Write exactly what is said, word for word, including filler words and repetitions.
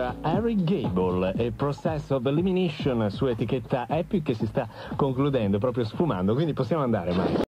era Harry Gable e Process of Elimination su etichetta Epic, che si sta concludendo, proprio sfumando, quindi possiamo andare, Mario.